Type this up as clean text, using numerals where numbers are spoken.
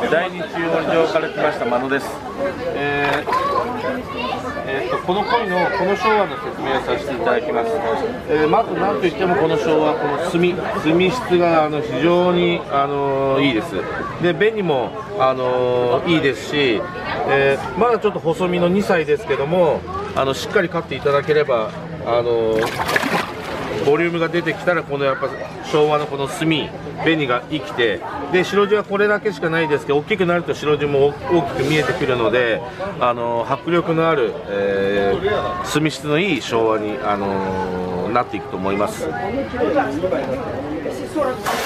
第二中森城から来ました真野です。この鯉のこの昭和の説明をさせていただきます。まず何といってもこの昭和、この墨質が非常にいいです。で紅もいいですし、まだちょっと細身の2歳ですけどもしっかり飼っていただければボリュームが出てきたらこのやっぱ昭和のこの紅が生きて、で白地はこれだけしかないですけど大きくなると白地も大きく見えてくるので迫力のある、墨質のいい昭和に、なっていくと思います。